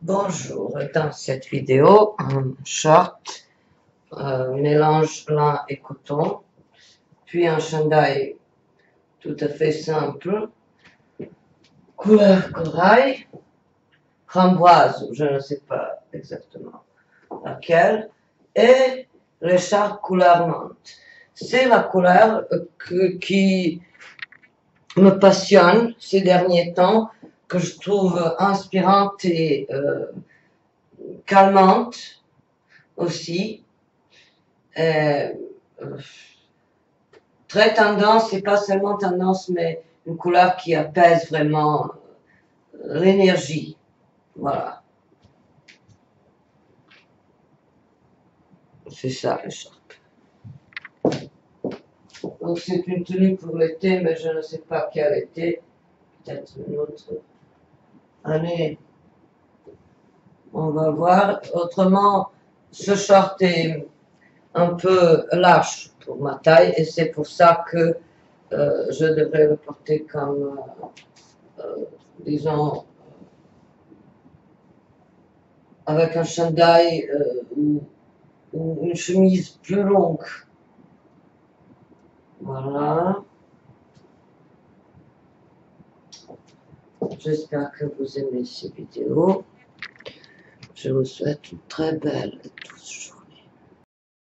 Bonjour, dans cette vidéo, un short, mélange lin et coton, puis un chandail tout à fait simple, couleur corail, framboise, je ne sais pas exactement laquelle, et l'écharpe couleur menthe. C'est la couleur qui me passionne ces derniers temps, que je trouve inspirante et calmante aussi. Euh, Très tendance, c'est pas seulement tendance, mais une couleur qui apaise vraiment l'énergie. Voilà. C'est ça, l'écharpe. Donc c'est une tenue pour l'été, mais je ne sais pas quel été. Peut-être une autre année. On va voir. Autrement, ce short est un peu large pour ma taille et c'est pour ça que je devrais le porter comme, disons, avec un chandail ou une chemise plus longue. Voilà. J'espère que vous aimez ces vidéos. Je vous souhaite une très belle